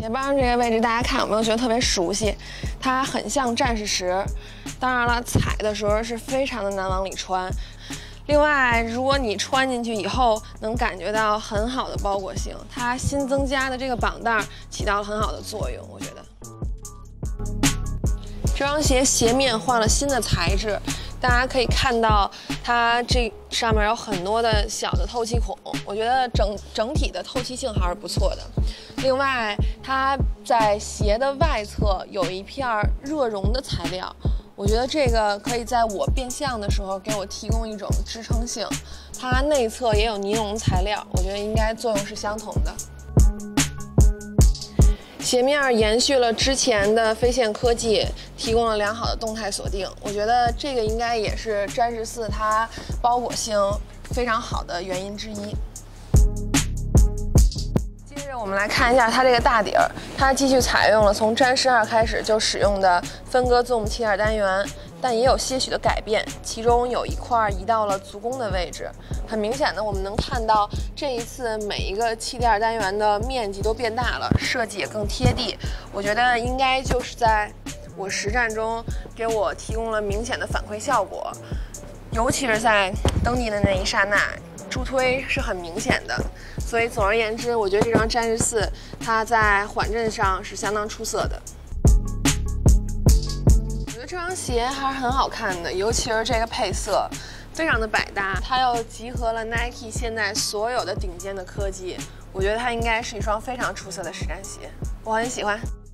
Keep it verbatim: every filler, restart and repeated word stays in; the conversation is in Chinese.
鞋帮这个位置，大家看有没有觉得特别熟悉？它很像战士石，当然了，踩的时候是非常的难往里穿。另外，如果你穿进去以后，能感觉到很好的包裹性，它新增加的这个绑带起到了很好的作用，我觉得。这双鞋鞋面换了新的材质。 大家可以看到，它这上面有很多的小的透气孔，我觉得整整体的透气性还是不错的。另外，它在鞋的外侧有一片热熔的材料，我觉得这个可以在我变向的时候给我提供一种支撑性。它内侧也有尼龙材料，我觉得应该作用是相同的。 鞋面延续了之前的飞线科技，提供了良好的动态锁定。我觉得这个应该也是战士四它包裹性非常好的原因之一。接着我们来看一下它这个大底儿，它继续采用了从战士二开始就使用的分割 Zoom 气垫单元，但也有些许的改变，其中有一块移到了足弓的位置。 很明显的，我们能看到这一次每一个气垫单元的面积都变大了，设计也更贴地。我觉得应该就是在我实战中给我提供了明显的反馈效果，尤其是在蹬地的那一刹那，助推是很明显的。所以总而言之，我觉得这双战士四它在缓震上是相当出色的。 我觉得这双鞋还是很好看的，尤其是这个配色。 非常的百搭，它又集合了 Nike 现在所有的顶尖的科技，我觉得它应该是一双非常出色的实战鞋，我很喜欢。